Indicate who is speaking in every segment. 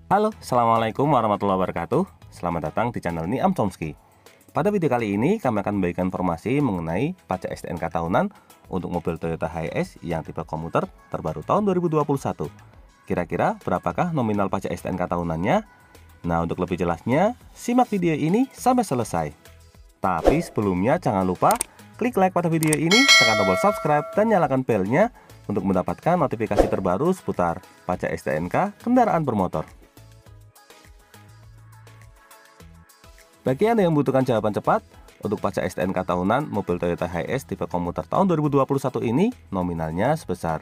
Speaker 1: Halo, Assalamualaikum warahmatullahi wabarakatuh. Selamat datang di channel Niam Chomsky. Pada video kali ini kami akan memberikan informasi mengenai pajak STNK tahunan untuk mobil Toyota Hiace yang tipe komuter terbaru tahun 2021. Kira-kira berapakah nominal pajak STNK tahunannya? Nah, untuk lebih jelasnya, simak video ini sampai selesai. Tapi sebelumnya jangan lupa klik like pada video ini, tekan tombol subscribe dan nyalakan belnya untuk mendapatkan notifikasi terbaru seputar pajak STNK kendaraan bermotor. Bagi Anda yang membutuhkan jawaban cepat, untuk pajak STNK tahunan mobil Toyota Hiace tipe komuter tahun 2021 ini nominalnya sebesar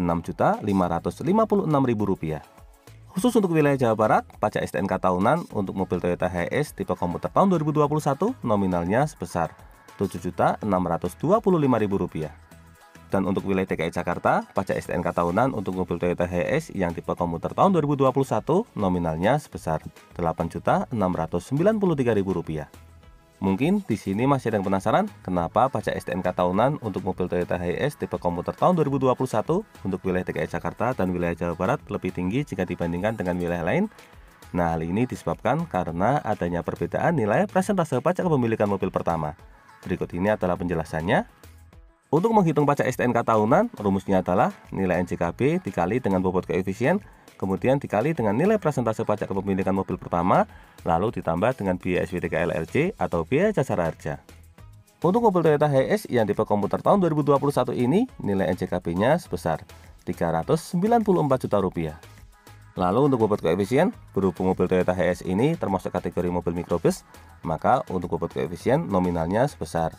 Speaker 1: Rp6.556.000. Khusus untuk wilayah Jawa Barat, pajak STNK tahunan untuk mobil Toyota Hiace tipe komuter tahun 2021 nominalnya sebesar Rp7.625.000. Dan untuk wilayah DKI Jakarta, pajak STNK tahunan untuk mobil Toyota Hiace yang tipe komuter tahun 2021 nominalnya sebesar Rp8.693.000. Mungkin di sini masih ada yang penasaran kenapa pajak STNK tahunan untuk mobil Toyota Hiace tipe komuter tahun 2021 untuk wilayah DKI Jakarta dan wilayah Jawa Barat lebih tinggi jika dibandingkan dengan wilayah lain. Nah, hal ini disebabkan karena adanya perbedaan nilai persentase pajak kepemilikan mobil pertama. Berikut ini adalah penjelasannya. Untuk menghitung pajak STNK tahunan, rumusnya adalah nilai NJKB dikali dengan bobot koefisien, kemudian dikali dengan nilai persentase pajak kepemilikan mobil pertama, lalu ditambah dengan biaya SPDK LLC atau biaya jasa harja. Untuk mobil Toyota Hiace yang tipe komuter tahun 2021 ini, nilai NJKB-nya sebesar Rp394 juta. Lalu untuk bobot koefisien, berhubung mobil Toyota Hiace ini termasuk kategori mobil mikrobus, maka untuk bobot koefisien nominalnya sebesar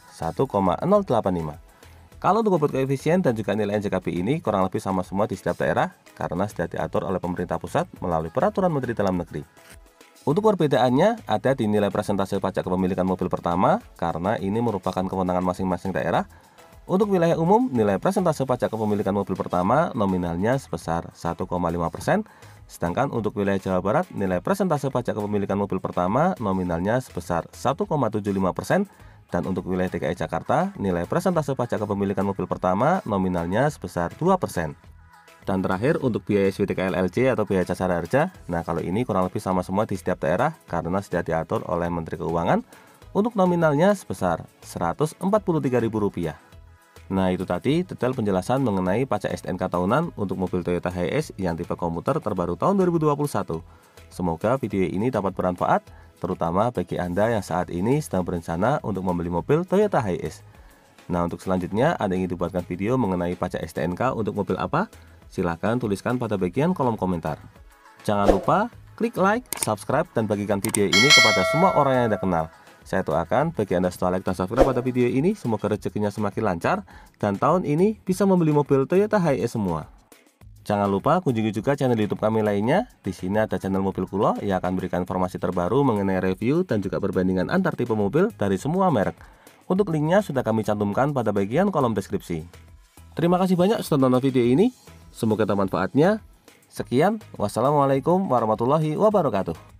Speaker 1: 1,085. Kalau untuk bobot koefisien dan juga nilai NJKB ini kurang lebih sama semua di setiap daerah karena sudah diatur oleh pemerintah pusat melalui Peraturan Menteri Dalam Negeri. Untuk perbedaannya ada di nilai persentase pajak kepemilikan mobil pertama karena ini merupakan kewenangan masing-masing daerah. Untuk wilayah umum, nilai persentase pajak kepemilikan mobil pertama nominalnya sebesar 1,5%, sedangkan untuk wilayah Jawa Barat, nilai persentase pajak kepemilikan mobil pertama nominalnya sebesar 1,75%, dan untuk wilayah DKI Jakarta, nilai persentase pajak kepemilikan mobil pertama nominalnya sebesar 2%. Dan terakhir untuk biaya SPDK LLC atau biaya jasa harja, nah kalau ini kurang lebih sama semua di setiap daerah karena sudah diatur oleh Menteri Keuangan. Untuk nominalnya sebesar Rp143.000. Nah, itu tadi detail penjelasan mengenai pajak STNK tahunan untuk mobil Toyota Hiace yang tipe komuter terbaru tahun 2021. Semoga video ini dapat bermanfaat, terutama bagi Anda yang saat ini sedang berencana untuk membeli mobil Toyota Hiace. Nah, untuk selanjutnya Anda ingin dibuatkan video mengenai pajak STNK untuk mobil apa? Silahkan tuliskan pada bagian kolom komentar. Jangan lupa klik like, subscribe, dan bagikan video ini kepada semua orang yang Anda kenal. Saya doakan bagi Anda setelah like dan subscribe pada video ini, semoga rezekinya semakin lancar dan tahun ini bisa membeli mobil Toyota Hiace semua. Jangan lupa kunjungi juga channel YouTube kami lainnya. Di sini ada channel Mobil Kulo yang akan memberikan informasi terbaru mengenai review dan juga perbandingan antar tipe mobil dari semua merek. Untuk linknya sudah kami cantumkan pada bagian kolom deskripsi. Terima kasih banyak sudah nonton video ini. Semoga ada manfaatnya. Sekian, wassalamualaikum warahmatullahi wabarakatuh.